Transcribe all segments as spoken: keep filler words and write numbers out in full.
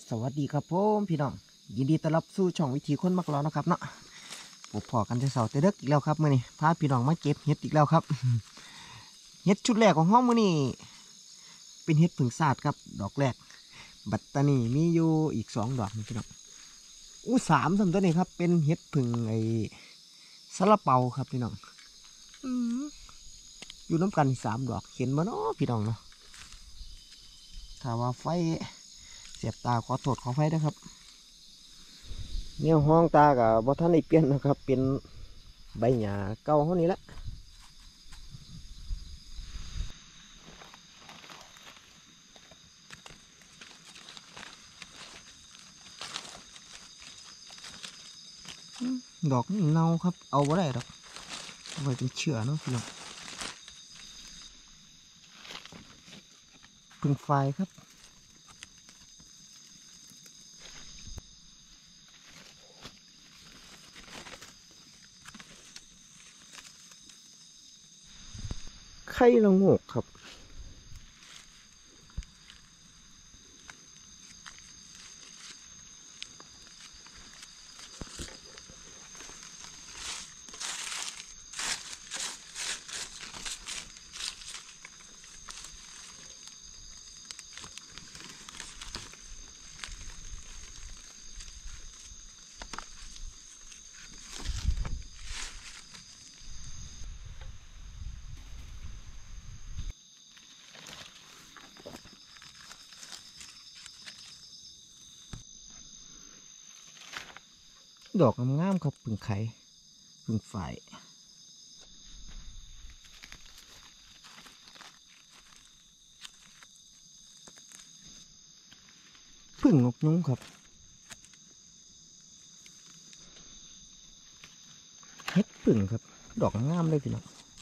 สวัสดีครับผมพี่น้องยินดีต้อนรับสู่ช่องวิถีคนมักล้อนะครับเนาะผมพอกันจะเสาร์แต่เด็กอีกแล้วครับมื่อนี้พาพี่น้องมาเก็บเห็ดอีกแล้วครับเห็ดชุดแรกของห้องมื่อนี้เป็นเห็ดผึ่งซาดครับดอกแรกบัตตานีมีอยู่อีกสองดอกนี่พี่น้องอู้สามสำตัวนี้ครับเป็นเห็ดผึ่งไอ้ซาลาเปาครับพี่น้องอยู่น้ำกันสามดอกเห็นมาเนาะพี่น้องเนาะถ้าว่าไฟเสียบตาขอโทษขอไฟด้วยครับเนี่ยห้องตากับบ่ท่านได้เปลี่ยนนะครับเป็นใบหญ้าเก่าเท่านี้ละดอกนี่เน่าครับเอาไ่ได้ดอกเอาไว้เป็นเชื้อเนาะพี่น้องพึ่งไฟครับไข่ละโงกครับดอกงามๆครับพึ่งไข่พึ่งไฟพึ่งนกยุงครับเฮ็ดพึ่งครับดอกงามเลยพี่น้อง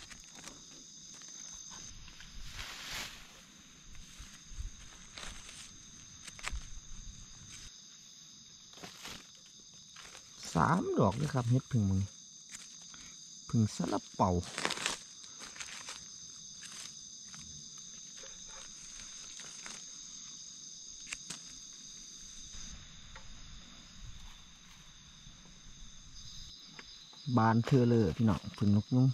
สามดอกเลยครับเฮ็ดพึ่งมึงพึ่งซาลาเปาบานเธอเลยพี่น้องพึ่งนกยุง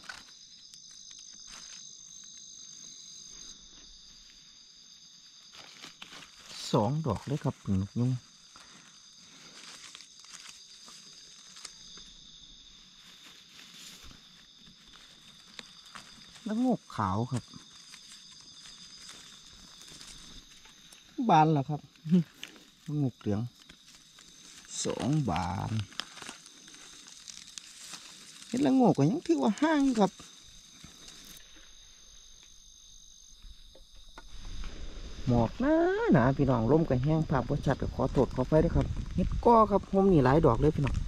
สองดอกเลยครับพึ่งนกยุงแล้วงกขาวครับบานเหรอครับงกเหลืองสองบานเห็ดละโงกก็ยังถือว่าห้างครับหมอกหนาหนาพี่น้องร่มกับแห้งภาพบ่ชัดก็ขอโทษขอไฟด้วยครับเห็ดก้อครับผมนี่หลายดอกเลยพี่น้อง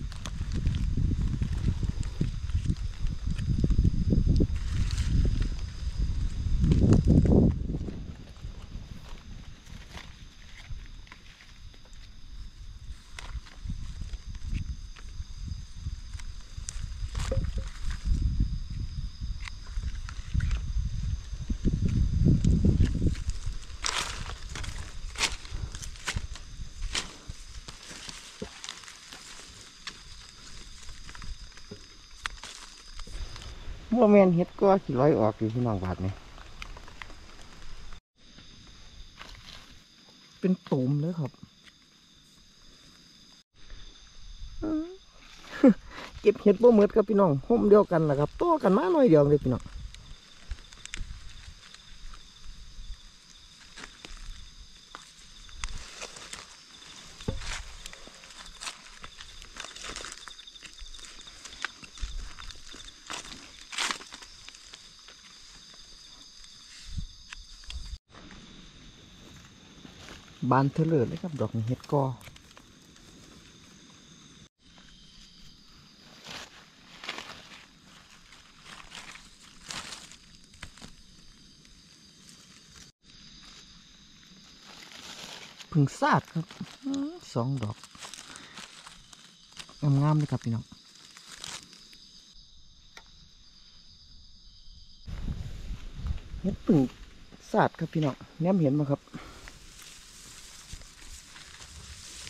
โมเมนเห็ดก้อขี่ร้อยออกอยู่พี่น้องบาดนี่เป็นตุ่มเลยครับเก็บเห็ดบ่เหมือดกับพี่น้องห่มเดียวกันแหละครับต่อกันมาหน่อยเดียวเลยพี่น้องบานเทเลอร์เลยครับดอกเห็ดก้อพึ่งซาดครับสองดอกงามๆเลยครับพี่น้องเห็ดพึ่งซาดครับพี่น้องแนมเห็นไหมครับ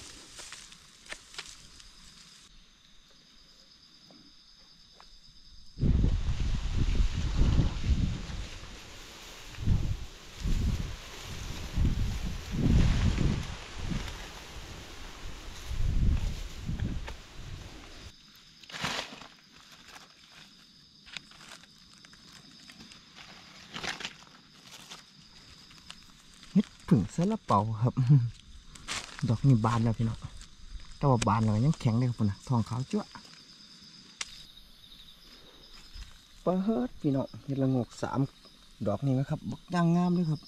ผึ่งซาลาเปาครับดอกนี่บานแล้วพี่น้องแต่ว่าบานแล้วยังแข็งเลยครับนะทองขาวจ้วปะเฮิดพี่น้องเห็ดละงกสามดอกนี่นะครับบักย่างงามเลยครับ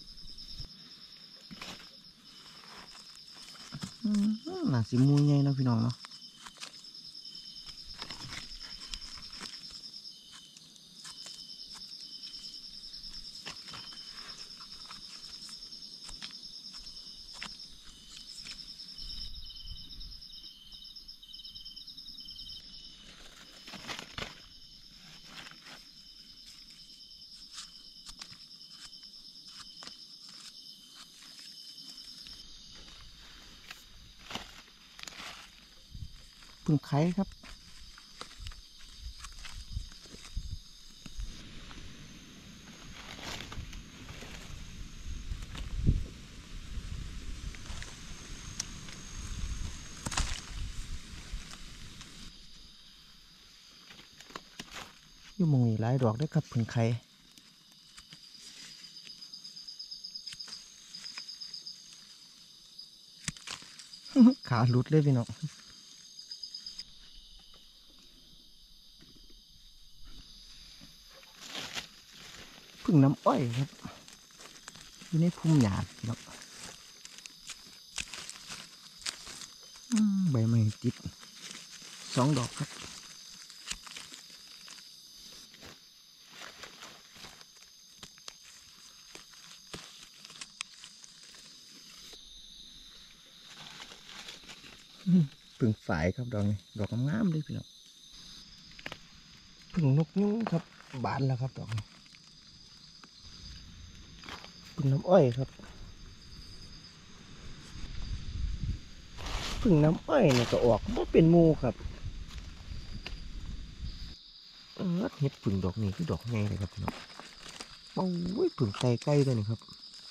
หนาสีมูใหญ่นะพี่น้องเนาะพึ่งไข่ครับอยู่มองนี่หลายดอกได้ครับพึ่งไข่ขาหลุดเลยพี่น้องพึ่งน้ำอ้อยครับอยู่ในพุ่มหญ้าพี่น้องใบไม้ติดสองดอกครับพึ่งฝายครับดอกนี้ดอกงามเลยพี่น้องพึ่งนกยุงครับบานแล้วครับดอกนี้พึ่งน้ำอ้อยครับพึ่งน้ำอ้อยเนี่ยก็ออกมาเป็นมูครับเออเห็ดพึ่งดอกนี้คือดอกไงเลยครับพี่น้องโอ้ยพึ่งไตใกล้เลยนี่ครับ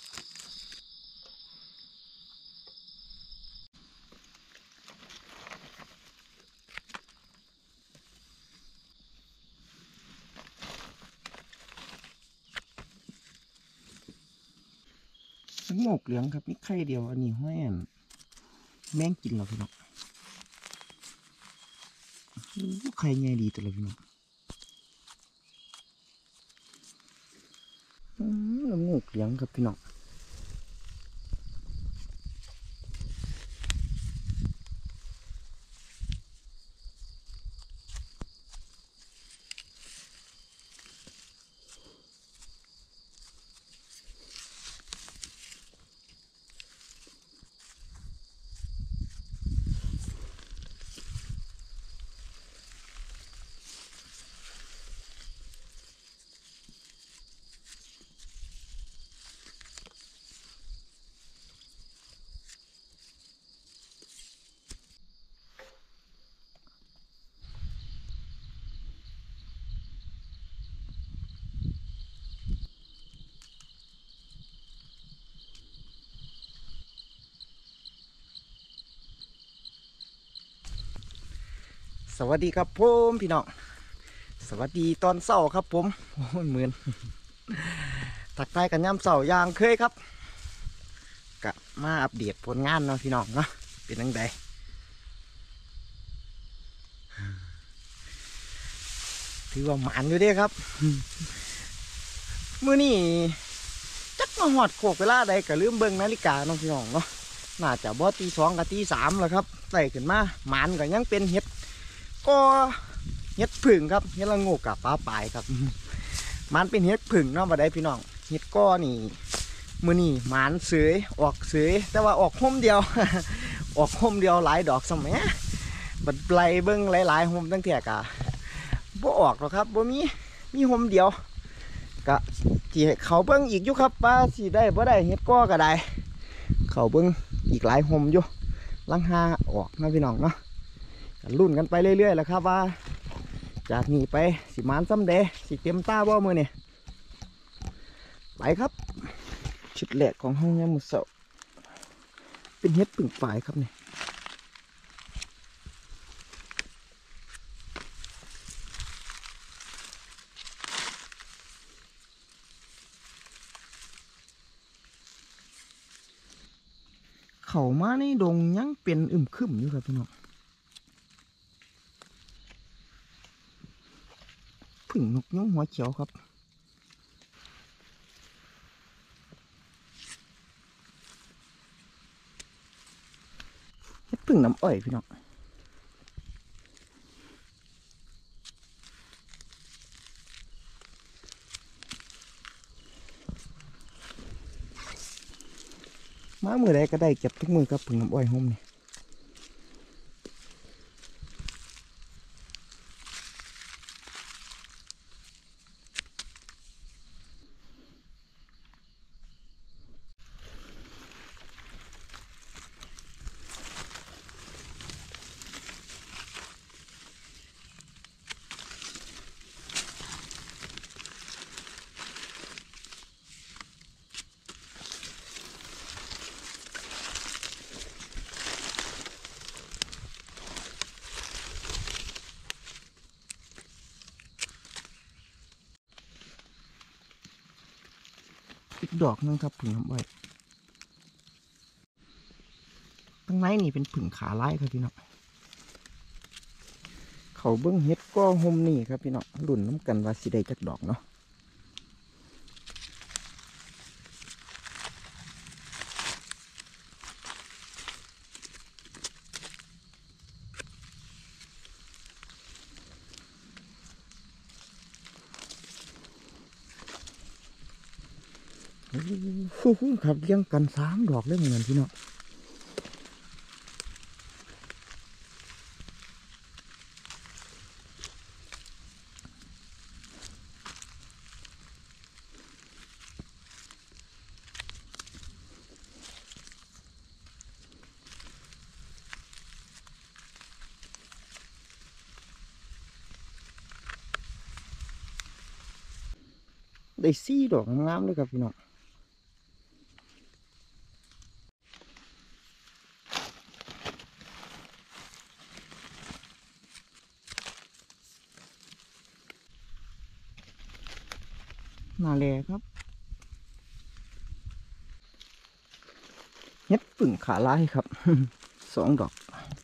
สงบเหลืองครับนี่ไข่เดียวอันนี้ห้อยอันแมงกินเราพี่น้องไข่ไงดีตัวเลยพี่น้องสงบเหลืองครับพี่น้องสวัสดีครับผมพี่น้องสวัสดีตอนเช้าครับผมโอ้ยเหมือนทักทายกันย่ำเช้าอย่างเคยครับกะมาอัปเดตผลงานเนาะพี่น้องเนาะเป็นยังไงถือว่าหมานอยู่เด้ครับมื้อนี้จักมาหอดโคกเวลาใดก็ลืมเบิ่งนาฬิกาเนาะพี่น้องเนาะน่าจะบ่ตีสองกับตีสามแล้วครับไต่ขึ้นมาหมานก็ยังเป็นเห็ดก็เห็ดผึ่งครับเห็ดละโงกกับปลาปลายครับมันเป็นเห็ดผึ่งเนาะบ่ได้พี่น้องเห็ดก้อนี่มื้อนี้หมานเสยออกเสยแต่ว่าออกห่มเดียว ออกห่มเดียวหลายดอกสมัยบัดไล่เบิ่งหลายๆห่มตั้งแต่กะบ่ออกหรอกครับบ่มีมีห่มเดียวกะที่เขาเบิ่งอีกอยู่ครับว่าสิได้บ่ได้เห็ดก้อก็ได้เขาเบิ่งอีกหลายห่มอยู่ลังหาออกนะพี่น้องเนาะรุ่นกันไปเรื่อยๆแล้วครับว่าจากนี้ไปสิมานซ้ำเดสิเต็มตาบ่มือเนี่ยไปครับชุดแรกของห้องยามมื้อเช้าเป็นเห็ดผึ่งฝ่ายครับเนี่ยเข้ามาในดงยังเป็นอึมครึมอยู่ครับพี่น้องผึ่งนกยุงหัวเขียวครับเฮ็ดผึ่งน้ำอ้อยพี่น้องมามือใดก็ได้เก็บทุกมือครับผึ่งน้ำอ้อยห่มนี่อีกดอกนึงครับผึ่งน้ำอ้อยตั้งในนี่เป็นผึ่งขาลายครับพี่น้องเขาเบิ้งเฮ็ดก็ห่มนี่ครับพี่น้องรุ่นน้ำกันว่าสิได้จักดอกเนาะฟูฟูครับเลี้ยงกันสามดอกเลยเหมือนกันพี่น้องได้สี่ดอกงามเลยครับพี่น้องน่าแลครับเฮ็ดผึ่งขาลายครับ สองดอก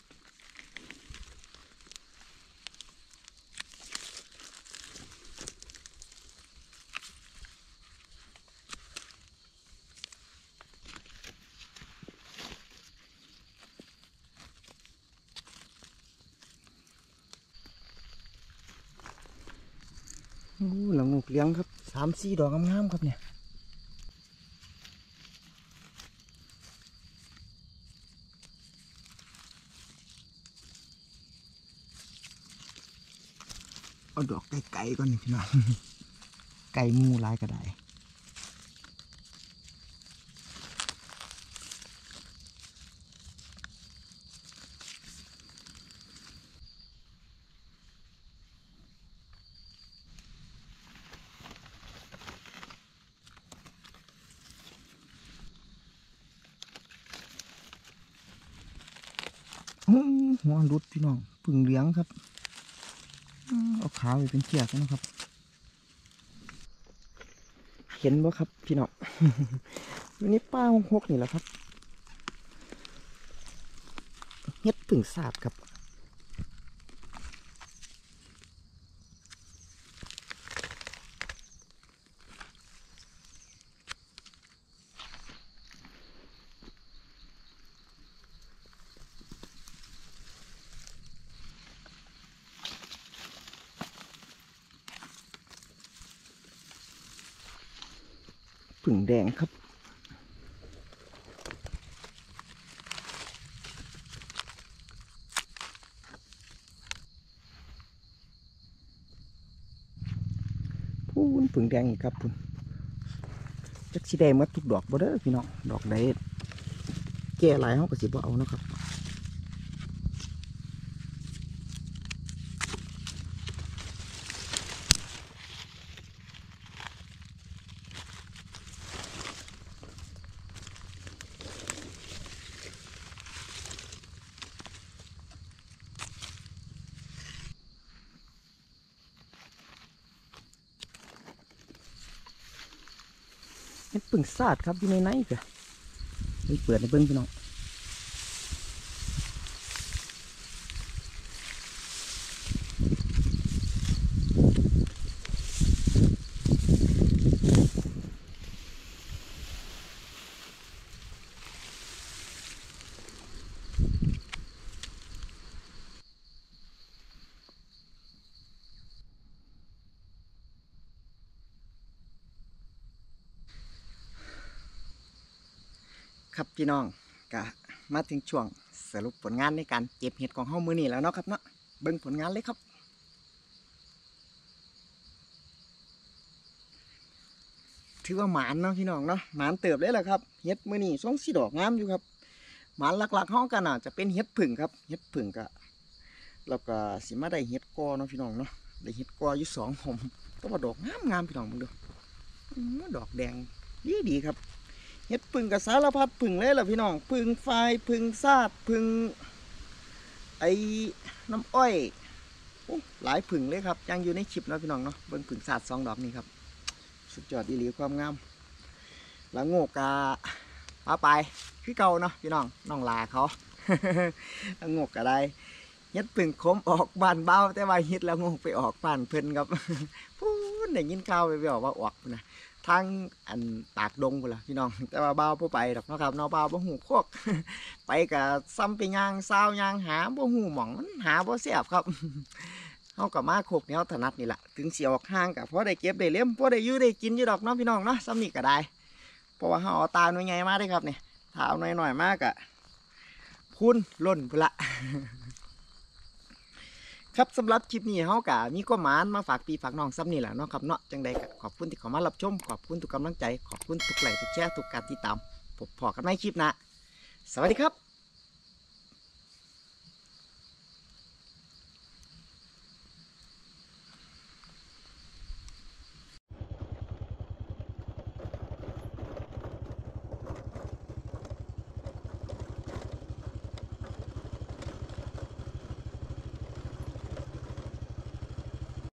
โอ้ละงูเลี้ยงครับสามสี่ดอกงามๆครับเนี่ยเอาดอกไก่ๆก่อนพี่น้อง ไก่มูลายก็ได้หัวรุดพี่น้องผึ่งเลี้ยงครับเอาขาไปเป็นเชือกนะครับเห็นบ่ครับพี่น้องวันนี้ป้าหกนี่แหละครับเฮ็ดผึ่งสาดครับผึ่งแดงครับพูนผึ่งแดงอีกครับพุ่นจักสีแดงมาทุกดอกบ่เด้อพี่น้องดอกใดแก่หลายเขาก็สิบ่เอานะครับเฮ็ดผึ่งสาดครับอยู่ในไหนกะนี่เปิดในเบิ้งพี่น้องครับพี่น้องก็มาถึงช่วงสรุปผลงานในการเก็บเห็ดของเฮามื้อนี้แล้วเนาะครับเนาะเบิ่งผลงานเลยครับถือว่าหมานเนาะพี่น้องเนาะหมานเติบเลยแหละครับเห็ดมื้อนี้สองสีดอกงามอยู่ครับหมานหลักๆเฮากันน่ะจะเป็นเห็ดผึ่งครับเห็ดผึ่งก็แล้วก็สิมาได้เห็ดกอเนาะพี่น้องเนาะได้เห็ดกออยู่สองผมก็ว่าดอกงามๆพี่น้องมึงดูดอกแดงดีดีครับเห็ดผึ่งกับสารพัดผึ่งเลยล่ะพี่น้องผึ่งไฟผึ่งซาดผึ่งไอ้น้ำอ้อยหลายผึ่งเลยครับยังอยู่ในคลิปนะพี่น้องเนาะเบิ่งผึ่งซาดสองดอกนี้ครับสุดยอดดีหลีความงามแล้วโงกกาป้าไปคือเก่าเนาะพี่น้องน้องลาเขาแล้วโงกกะได้เฮ็ดผึ่งคมออกบ้านเบาแต่ว่าเฮ็ดแล้วโงกไปออกบ้านเพิ่นครับพูดได้ยินข่าวไปบอกว่าออกนะทางอันปากดงพุ่นล่ะพี่น้องแต่ว่าเบาบ่ไปดอกเนาะครับเนาะเบาบ่ฮู้โคกไปก็ซ้ำไปย่างซาวย่างหาบ่ฮู้หม่องหาบ่แซ่บครับเฮาก็มาโคกแนวถนัดนี่แหละถึงสิออกห่างก็พอได้เก็บได้เลี้ยมพอได้อยู่ได้กินอยู่ดอกเนาะพี่น้องเนาะซ้ำนี่ก็ได้เพราะว่าเฮาเอาตาหน่วยใหญ่มาได้ครับนี่ถ้าเอาหน่อยๆมากอะพุ่นล้นพุ่นละครับสำหรับคลิปนี้เฮากะมีก็หมานมาฝากพี่ฝากน้องซ้ำนี่แหละเนาะครับเนาะจังใดก็ขอบคุณที่เข้ามารับชมขอบคุณทุกกำลังใจขอบคุณทุกไลค์ทุกแชร์ทุกการติดตามพบพอกันในคลิปหน้าสวัสดีครับ